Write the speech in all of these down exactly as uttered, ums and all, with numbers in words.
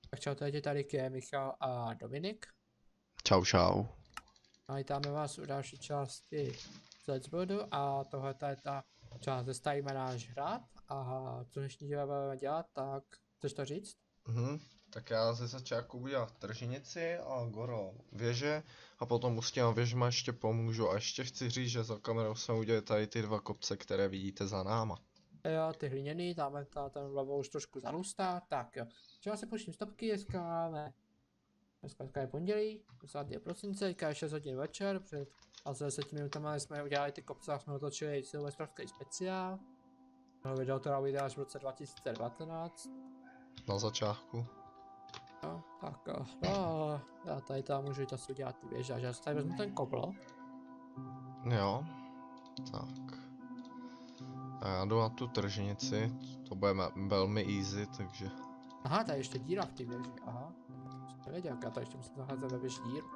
Tak čau, tady tady je Michal a Dominik. Čau, čau. A vítáme vás u další části Let's a tohle je ta část, kde stavíme náš hrad. A co dnešní díle budeme dělat, tak chceš to říct? Mhm. Tak já ze začátku budu dělat tržnici a goro věže a potom s těma věžma ještě pomůžu a ještě chci říct, že za kamerou jsme udělali tady ty dva kopce, které vidíte za náma. Jo, ty hliněný, dáme ta, ten vlevo už trošku zarůstá, tak jo. Čeho se počím stopky, dneska máme, dneska je pondělí, dvacátého prosince, teďka je šest hodin večer, před asi deseti minutami jsme udělali ty kopce a jsme otočili silvestrovský speciál. No, video to vyjde až v roce dva tisíce devatenáct. Na začátku. No, tak jo, no, já tady tam můžu jít asi udělat ty věže, že já si tady vezmu ten koblo. Jo, tak. A já jdu na tu tržnici, to bude velmi easy, takže... Aha, tady ještě díra v té věži, aha. Jsem nevěděl, já to ještě musím zaházet ve věži díru.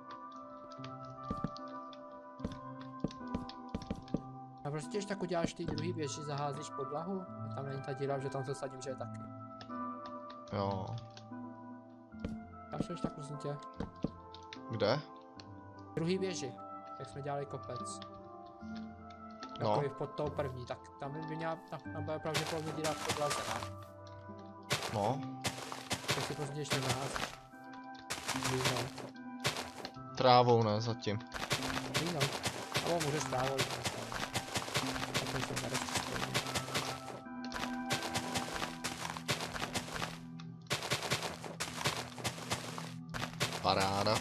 A prostě když tak uděláš ty druhý věži, zaházíš podlahu, a tam není ta díra, že tam se sadím, že je taky. Jo. Dáš to ještě tak prosím tě. Kde? Druhý věži, jak jsme dělali kopec. No. Takový pod tou první, tak tam by měla, tam bude pravděpodobně díra v podlaze, ne? No. Tak si prostě ještě zaházíš. Vínou. Trávou ne, zatím. Vínou. Abo můžeš trávou jít na to. Tak to se nerozčistí. Paráda.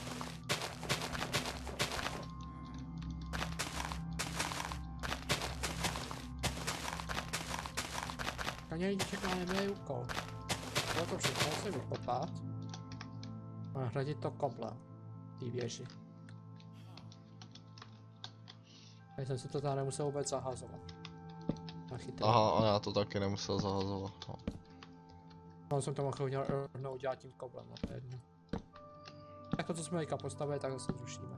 Kaně lidi čeká nemělý úkol. Bylo to všechno se vykopat. A nahradit to koblem. Tý věži. Já jsem si to tady nemusel vůbec zahazovat. Nachytrý. Aha, a já to taky nemusel zahazovat. No. No jsem to mohl udělat, rovnou udělat tím koblem, no to je jedno. Tak to, co jsme teďka postavili, tak zase zrušíme.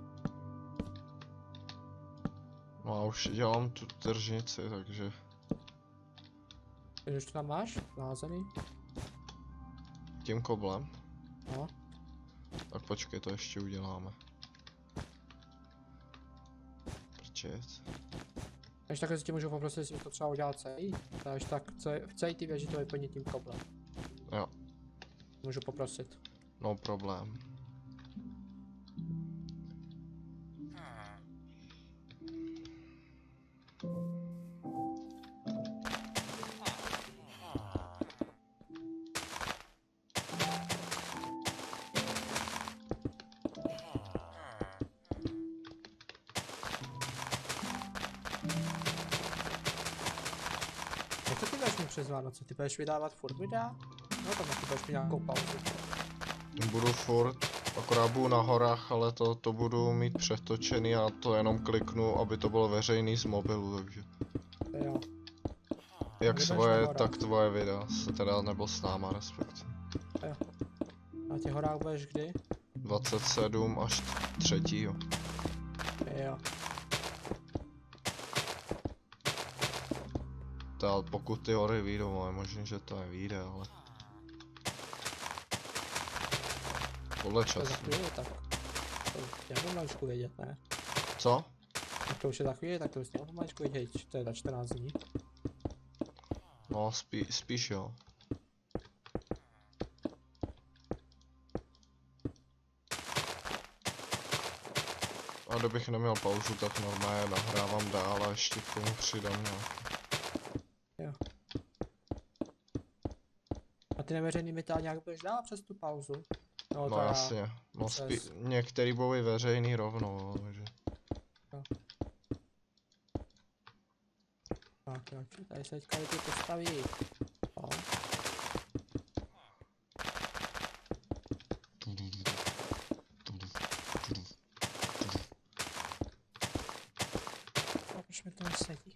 No a už dělám tu tržnici, takže... Už to tam máš? Naházený? Tím koblem? No. Tak počkej, to ještě uděláme. Prčet. Až takhle si tě můžu poprosit, jestli to třeba udělat celý. Takže tak v celý ty věži to vyplnit tím koblem. Jo. Můžu poprosit. No problém. Co ty budeš mít přes Vánoce? Ty budeš vydávat furt videa? No tam ty budeš mít nějakou pauzu. Budu furt, akorát budu na horách, ale to, to budu mít přetočený a to jenom kliknu, aby to bylo veřejný z mobilu, takže. Jo. Jak svoje, tak tvoje videa, se teda nebo s náma respektive. Jo. Na těch horách budeš kdy? dvacet sedm až třetího. Jo. To, pokud ty hory vyjdou, je možný, že to nevyjde, ale... Podle To času. za chvíli, tak. To já budu maličku vědět, ne? Co? Tak to už je za chvíli, tak to už měl maličku vědět, to je za čtrnáct dní. No, spí, spíš jo. A kdybych neměl pauzu, tak normálně nahrávám dál a ještě k tomu přidám nějaký. Jo. A ty neveřejný vytá nějak budeš dál přes tu pauzu? No, No, no jasně, no přes... spí, některý budou i veřejný rovnou, no, takže. Jo. Tak, jo, tady se teďka lidi postaví. No. A proč mi to nesedí?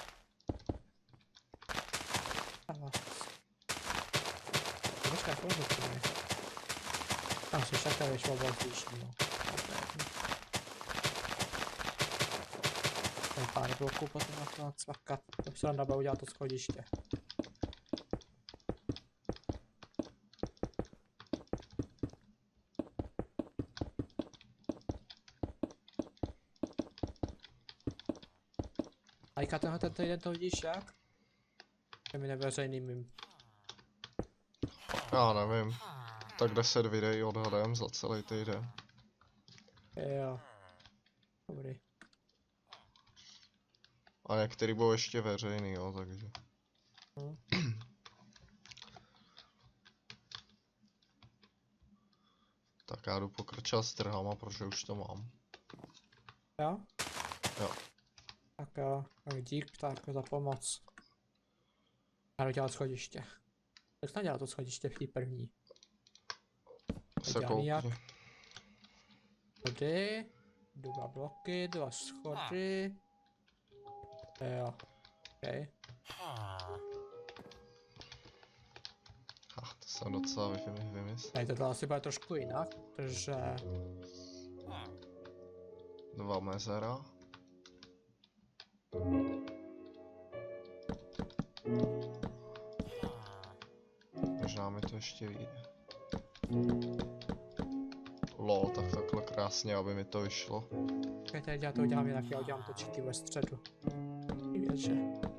A vás. Počkej, kolik to je? Tam se však tady šlo bylo zvýšení, no. Tady pár bloků potom na to nacvakat. To se nám dá udělat to schodiště. A jaká tenhle ten týden to vidíš jak? Těmi neveřejnými. Já nevím. Tak deset videí odhadem za celý týden. Jo. Dobrý. A některý budou ještě veřejný, jo, takže. Hm. Tak já jdu pokračovat s trhama, protože už to mám. Jo? Jo. Tak jo, tak dík tak za pomoc. Já jdu dělat schodiště. Jak jsi dělal to schodiště v té první? Se Dělaný jak? koukni. Schody, dva bloky, dva schody. Jo, ok. Ach, to jsem docela vym- vymyslel. Tady to asi bude trošku jinak, protože Dva mezera. Možná mi to ještě vyjde. Lol, tak takhle krásně, aby mi to vyšlo. okay, teď já to udělám jinak, já udělám točky ve středu. Věže.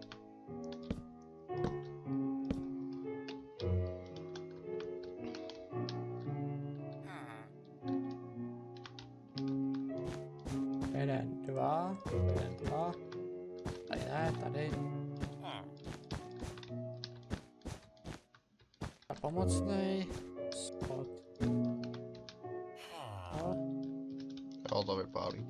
Jeden, dva, jeden, dva. Tady ne, tady. A pomocnej. Schod. No, Jo, to vypadá líp.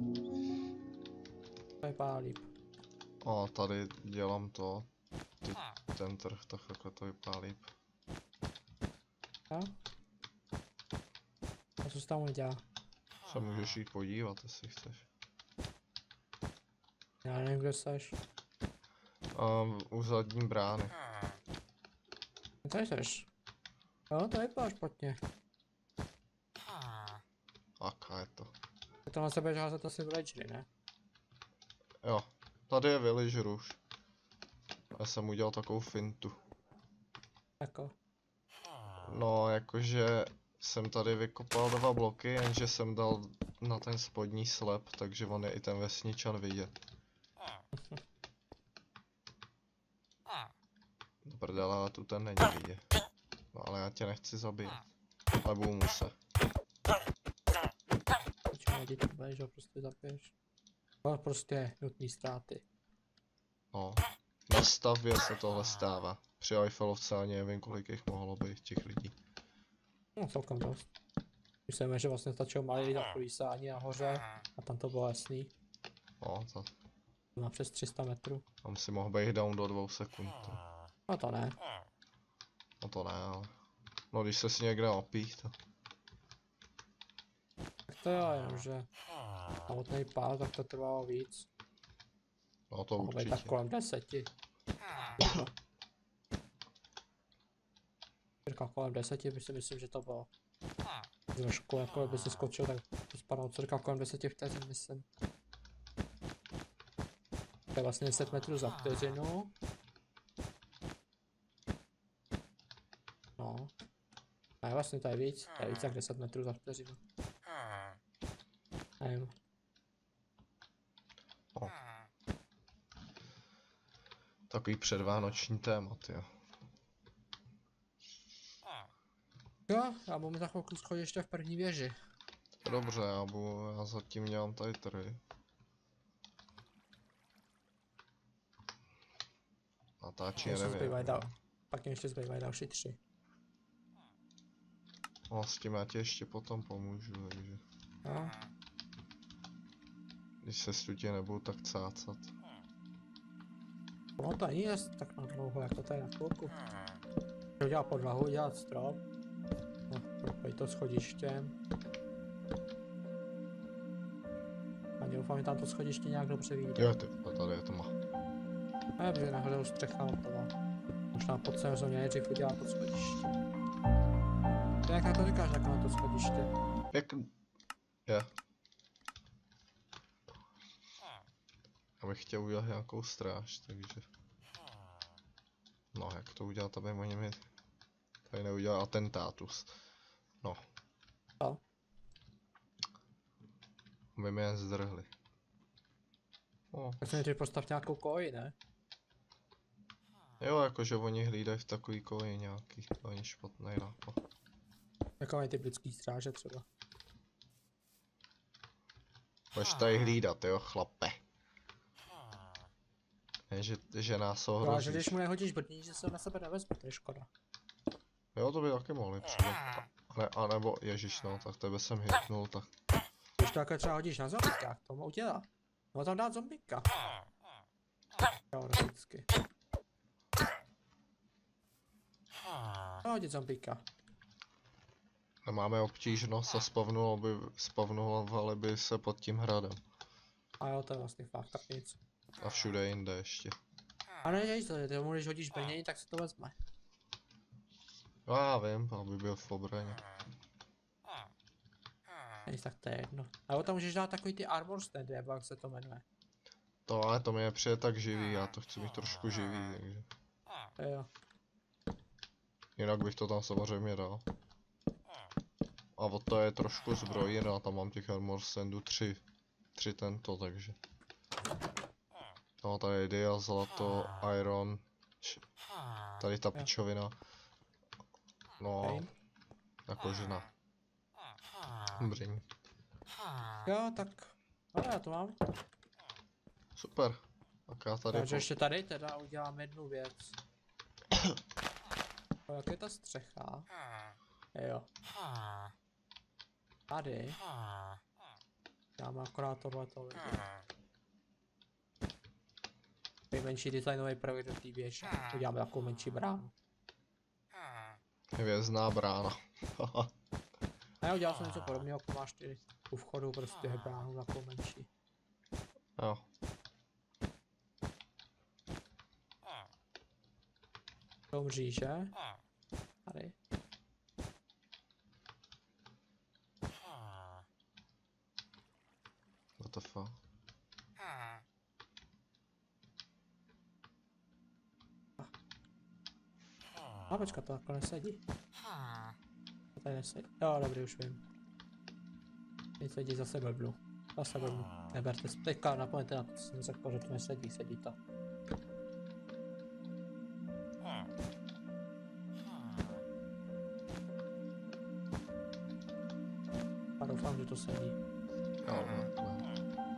to vypadá líp. A tady dělám to. Ty, ten trh, tak takhle to vypadá líp. Jo? A co se tam udělá? Se můžeš jít podívat, jestli chceš. Já nevím, kde seš. Um, u zadní brány. Tady seš. Jo, to vypadá špatně. Aká je to. Tak to na sebe házet asi villagery, ne? Jo, tady je villager už. Já jsem udělal takovou fintu. Jako. No, jakože jsem tady vykopal dva bloky, jenže jsem dal na ten spodní slep, takže on je i ten vesničan vidět. Prdele, ale tu ten není vidět. No ale já tě nechci zabít. Ale budu muset. Počkej, děti bude, že ho prostě zabiješ. To prostě nutný ztráty. No. Na stavbě se tohle stává. Při Eiffelovce ani nevím, kolik jich mohlo být těch lidí. No celkem dost. Myslím, že vlastně stačilo malý takový sání nahoře a tam to bylo jasný. No, to, Má přes tři sta metrů. tam si mohl být down do dvou sekund. To. No to ne. No to ne, ale. No když se si někde opích, to. Tak to jo, jenomže samotný pál, tak to trvalo víc. No to Mohl být tak určitě. kolem deseti. Cirka kolem deseti, by si myslím, že to bylo. Trošku, jako by si skočil, tak to spadlo cirka kolem deseti vteřin, myslím. To je vlastně deset metrů za vteřinu. No. Ne, vlastně to je víc, to je víc jak deset metrů za vteřinu. Nevím. No. Takový předvánoční témat, jo. Jo, já budu za chvilku schodit ještě v první věži. Dobře, já, budu, já zatím dělám tady trhy. Natáčí Ještě nevím. zbývají dal. Pak jim ještě zbývají další tři. No s tím já ti ještě potom pomůžu, takže. No. Když se stutě nebudu tak cácat. No to není jest tak na dlouho, jako to je na chvilku. Udělat podlahu, udělat strop. No, propojit to schodištěm. A doufám, že tam to schodiště nějak dobře vyjde. Jo, ty, tady je tma. Ne, protože nahoře už střecha hotová. Možná pod sezóně nejdřív udělat to schodiště. To jak na to říkáš, jako na to schodiště? Jak... Je. Já bych chtěl udělat nějakou stráž, takže... No, jak to udělat, aby oni mi... Tady neudělal atentátus. No. Co? Aby mi je zdrhli. No. Tak se nejdřív postav nějakou koji, ne? Jo, jakože oni hlídají v takový koji nějaký, to není špatný nápad. Jako mají ty britský stráže třeba. Budeš tady hlídat, jo, chlape. Ne, že, že nás No, a že ohrozíš. když mu nehodíš brnění, že se ho na sebe nevezme, to je škoda. Jo, to by taky mohli přidat. Ne, a nebo, ježiš no, tak tebe jsem hitnul, tak. Když to jako třeba hodíš na zombíka, to mu udělá. No tam dát zombíka. Teoreticky. No hodit zombíka. Nemáme obtížnost a spavnulo by, spavnulovali by se pod tím hradem. A jo, to je vlastně fakt, tak nic. A všude jinde ještě. A ne, děj to, ty mu když hodíš brnění, tak se to vezme. No já vím, aby byl v obraně. Nic, tak to je jedno. A tam můžeš dát takový ty armor standy, nebo jak se to jmenuje. To ale to mě přijde tak živý, já to chci mít trošku živý, takže. Jo. Jinak bych to tam samozřejmě dal. A od to je trošku zbrojí, no a tam mám těch armor standů tři. Tři tento, takže. No tady dia, zlato, iron. š- Tady ta pičovina. No, Okay. ta kožena. Brň. Jo, tak. Ale já to mám. Super. Tak já tady Takže po... ještě tady teda udělám jednu věc. O, jak je ta střecha? Jo. Tady. Já mám akorát tohleto lidi. Menší designový prvek do té věže. Uděláme takovou menší bránu. Hvězdná brána. A já udělal jsem něco podobného, jako máš ty u vchodu prostě bránu takovou menší. Jo. To mříže. Tady. What the fuck? A počkat, to takhle nesedí. To tady nesedí. Jo, dobrý, už vím. Teď sedí zase blblu. Zase blblu. Neberte si. Teďka napomeňte na to, co jsem řekl, že to nesedí, sedí to. A doufám, že to sedí. Jo, no, no.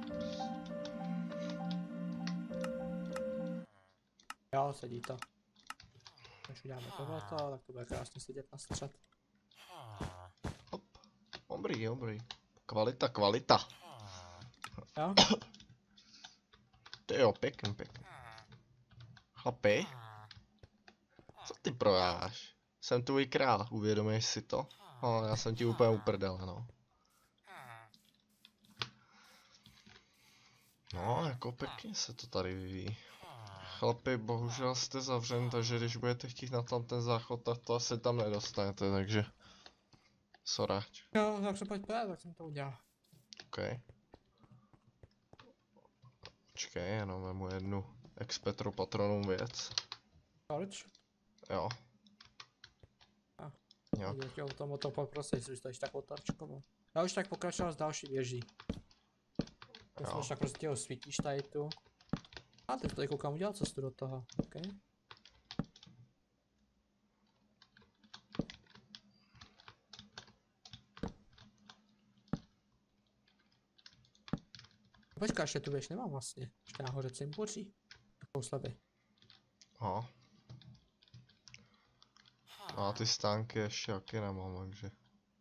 Jo, sedí to. Když uděláme tohleto, tak to bude krásně sedět na střed. Hop. Dobrý, dobrý. Kvalita, kvalita. Jo? Ty jo, pěkný, pěkný. Chlapi? Co ty projáš? Jsem tvůj král, uvědomíš si to? No, já jsem ti úplně uprdele, no. No, jako pěkně se to tady vyvíjí. Chlapi, bohužel jste zavřen, takže když budete chtít na tam ten záchod, tak to asi tam nedostanete, takže... Soráč. Jo, tak se pojď pět, tak jsem to udělal. OK. Počkej, jenom vemu jednu expetro patronum věc. Proč? Jo. A. Nějak. Já tě o tom o to poprosím, jestli jsi to ještě tak otarčkoval. Já už tak pokračoval s další věží. Já jsem Jo. už tak prostě osvítíš tady tu. A teď tady koukám udělat cestu do toho, ok? Počkej, ještě tu věž nemám vlastně. Ještě nahoře cimbuří. Takovou sleby. Aha. A ty stánky ještě taky nemám, takže...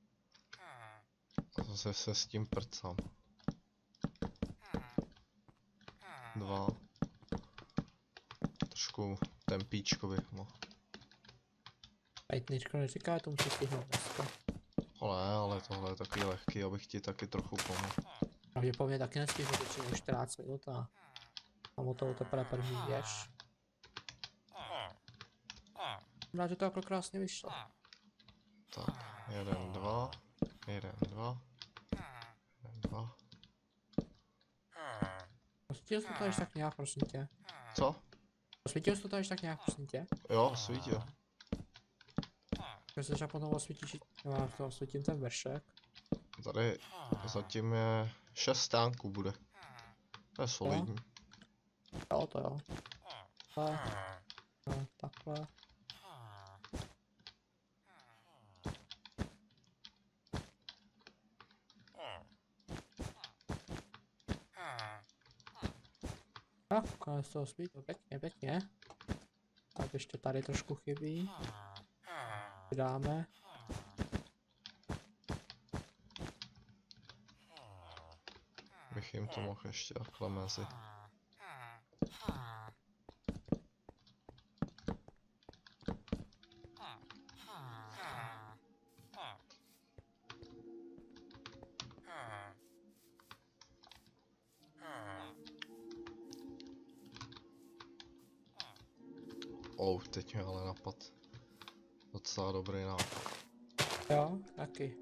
Zase se s tím prcám. Dva. Trošku tempíčko bych mohl. Pejtničko neříká, to musí stihnout dneska. Ale, ale tohle je takový lehký, abych ti taky trochu pomohl. Pravděpodobně taky nestihnu, většinou čtrnáct minut a... Mám o toho teprve první věž. Možná, že to jako krásně vyšlo. Tak, jeden, dva, jeden, dva, jeden, dva. Osvítil jsi to tady tak nějak, prosím tě? Co? Osvítil jsi to tady tak nějak, prosím tě? Jo, svítil. Když se třeba potom osvítíš, já to osvítím ten vršek. Tady zatím je šest stánků bude. To je solidní. Jo, to jo. Takhle. No, takhle. Tak, konec toho svítlo, pěkně, pěkně. Tak ještě tady trošku chybí. Dáme. Bych jim to mohl ještě takhle mezi. Oh, teď mi ale napad. Docela dobrý nápad. Jo, taky.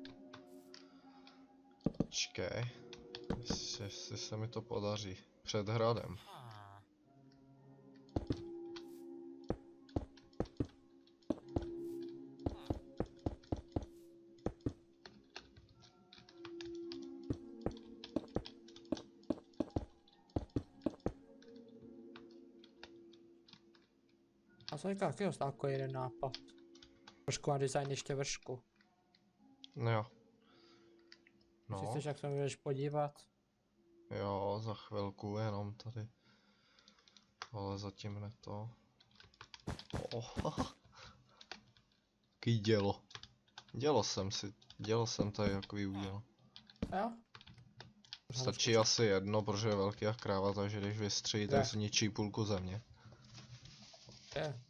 Počkej. Jestli, jestli se mi to podaří. Před hradem. A jsem říkal, jaký jako jeden nápad. Trošku na design ještě vršku. No jo. No. No, Chceš, jak se můžeš podívat? jo, za chvilku jenom tady. Ale zatím ne to. Oh, Jaký dělo. Dělo jsem si, dělo jsem tady takový udělal. Jo? Stačí asi jedno, protože je velký jak kráva, takže když vystřelí, tak zničí půlku země. Je.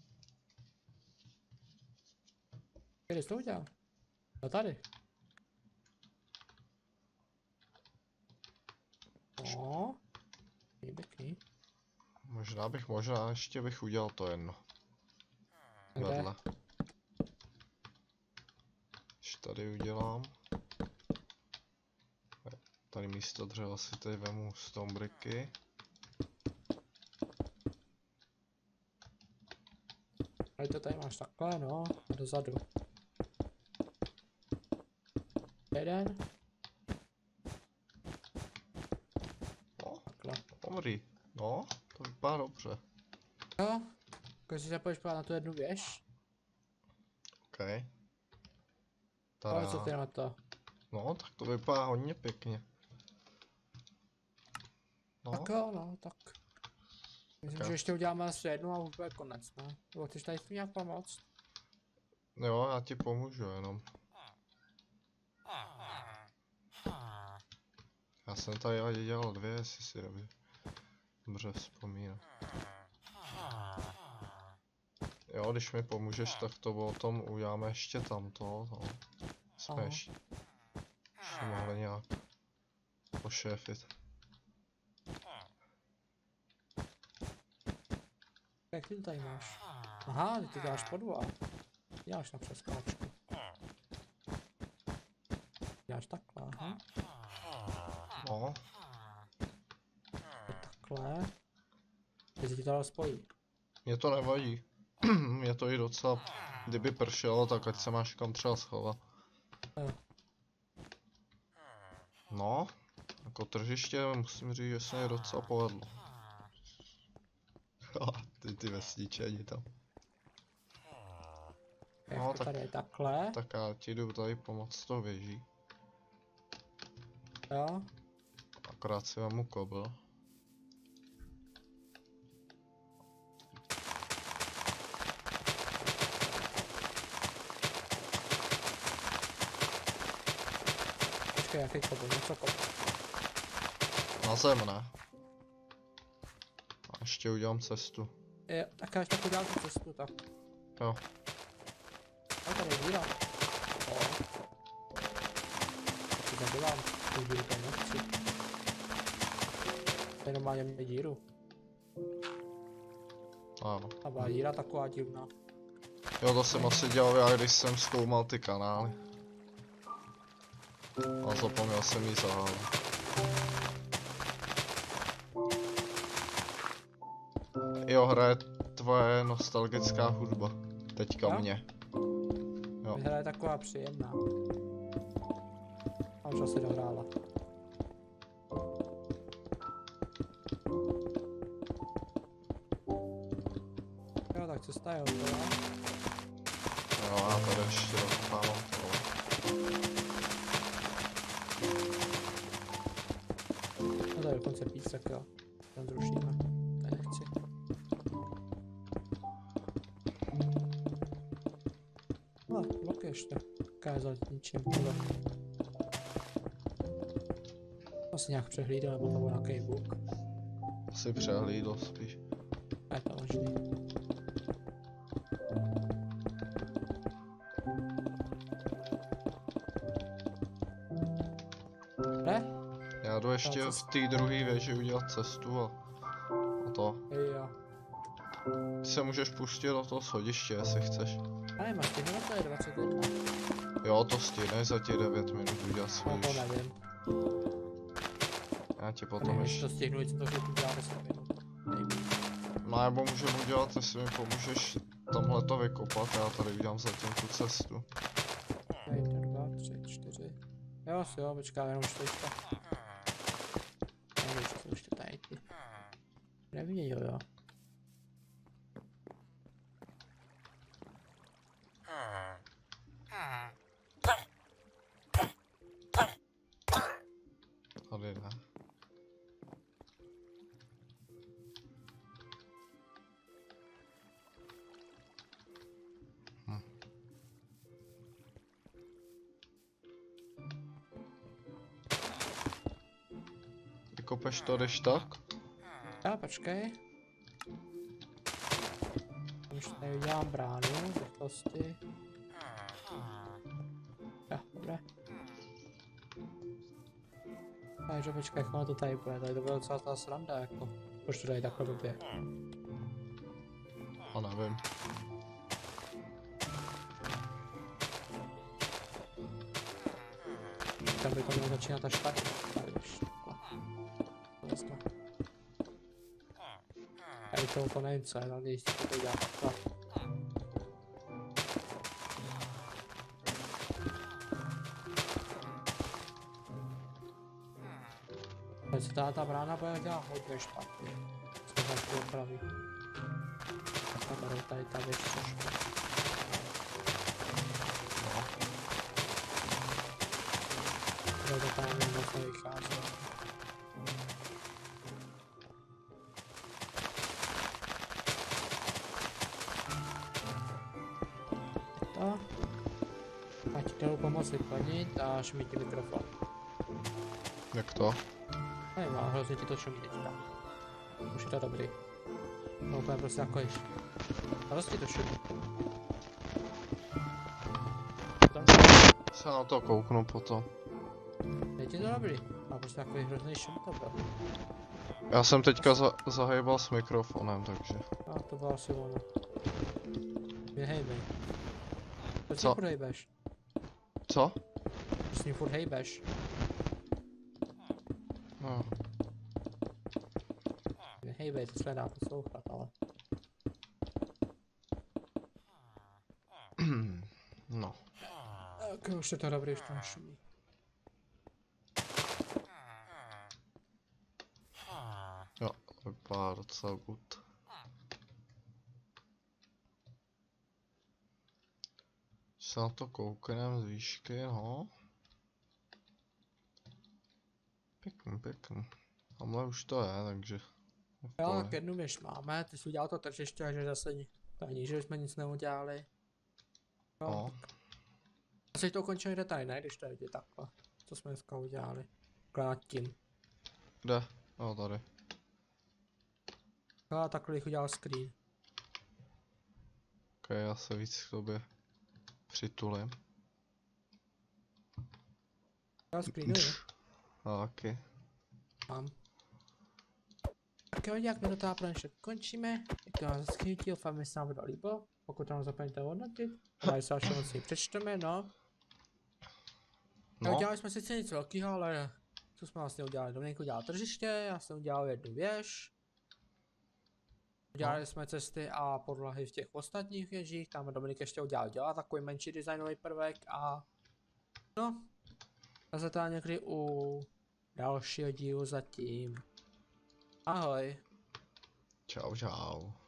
Kde jsi to udělal? No tady. No. Je pěkný. Možná bych, možná ještě bych udělal to jedno. Kde? Vedle. Když tady udělám. Tady místo dřeva si tady vemu stone bricky. Ale to tady máš takhle, no. A dozadu. Jeden. No, Takhle. dobrý. No, to vypadá dobře. Jo. Když si se půjdeš podívat na tu jednu věž. OK. Ale co Tada. ty na to? No, tak to vypadá hodně pěkně. No, Tak jo, no, tak. Myslím, Tak že jo. ještě uděláme asi jednu a už bude konec, no. Nebo chceš tady s tím nějak pomoct? jo, já ti pomůžu jenom. Já jsem tady ale dělal dvě, jestli si dobře, dobře vzpomínám. Jo, když mi pomůžeš, tak to potom uděláme ještě tamto, no. Jsme Aha. ještě, ještě mohli nějak pošéfit. Jak ty to tady máš? Aha, ty to děláš po dva. Děláš na přeskáčku. Děláš takhle, aha. No, Takhle. Teď ti to dál spojí. mě to nevadí. Mě to i docela, kdyby pršelo, tak ať se máš kam třeba schovat. Jo. No, jako tržiště musím říct, že se mi docela povedlo. ty ty vesničeni tam. Jak No, to tak- tady je takhle. Tak já ti jdu tady pomoct s tou věží. Jo. Akorát si vemu kobl. Počkej, jaký kobl, něco kobl. Na zem, ne? A ještě udělám cestu. Jo, tak já ještě tak udělám tu cestu, tak. Jo. A tady je díra. O. Tak to zadělám. Tu díru tady nechci. Tady normálně mě díru. Ano. A byla díra taková divná. Jo, to jsem asi dělal já, když jsem zkoumal ty kanály. A zapomněl jsem jí zahálit. Jo, hraje tvoje nostalgická hudba. Teďka Jo? mě. Jo. Hra je taková příjemná. A už asi dohrála. Ta jo, to jo. Jo, já tady ještě dokopávám to. No to je dokonce víc, tak jo. Tam zrušíme. To nechci. No, blok ještě. Kázal ničím. Tohle. Asi nějak přehlídal, nebo to byl nějaký bug. Asi přehlídl spíš. A je to možný. Ne? Já jdu ještě v té druhé věži udělat cestu a, a to. Jo. Ty se můžeš pustit do toho schodiště, jestli chceš. Ale máš ty minut, to je dvacet jedna. Jo, to stihneš za těch devět minut udělat No to schodiště. nevím. Já ti A potom nevím, ještě... jestli to stihnu, jestli to všechno dělá deset minut. Nejvíc. No nebo můžeme udělat, jestli mi pomůžeš tamhle to vykopat, já tady udělám zatím tu cestu. Jedna, dva, tři, čtyři. Jo, asi jo, počká, jenom čtyřka. Nevím, co jsou ještě tady ty. Neviděl, jo. Tady ne. Hm. Vykopeš to, jdeš tak? Já, počkej. Už tady udělám bránu, rychlosti. Jo, dobré. Takže počkej, jak ono to tady bude, tady to bude docela ta sranda, jako. Proč to tady takhle blbě? A nevím. Tam by to mělo začínat až tady. Tady už. Takhle. Tady to, to nevím co je, ale jestli to tady dělá takhle. Teď se ta, ta brána bude dělat hodně špatně. Co tam to opraví. A tady, tady ta věc trošku. Tady to tam moc nevychází. To. A ti jdu pomoct vyplnit a šumí ti mikrofon. Jak to? Nevím, ale hrozně ti to šumí teďka. Už je to dobrý. No úplně prostě jako již. Hrozně to šumí. Tam Se na to kouknu potom. je ti to dobrý. A prostě jako hrozný šum to byl. Já jsem teďka za zahejbal s mikrofonem, takže. A to bylo asi ono. Běhejbej. Proč Co? si furt hejbeš? Co? Proč s ním furt hejbeš? No. Hejbej, to se nedá poslouchat, ale. No. Tak už je to dobrý, už to nešumí. Jo, vypadá docela good. Se na to kouknem z výšky, no. Pěkný, pěkný. Tamhle už to je, takže... Jo, tak jednu věž máme, ty jsi udělal to tržiště, takže zase to ani, že jsme nic neudělali. Jo, No. tak. Asi to ukončili jde tady, ne, když to je takhle. Co jsme dneska udělali. Akorát tím. Kde? No, tady. Jo, a takhle jich udělal screen. Ok, já se víc k tobě přitulím. Já screenuji. Taky. Mám. Tak jo, jak my do toho pro dnešek končíme. Jak to vám zase díl, fakt mi se nám video líbilo. Pokud nám zapomeňte hodnotit. Tady se vaše moci přečteme, no. No. Udělali jsme sice nic velkého, ale co jsme vlastně udělali? Dominik udělal tržiště, já jsem udělal jednu věž. Udělali no. jsme cesty a podlahy v těch ostatních věžích, tam Dominik ještě udělal dělat takový menší designový prvek a no, zase to někdy u dalšího dílu zatím. Ahoj. Čau, čau.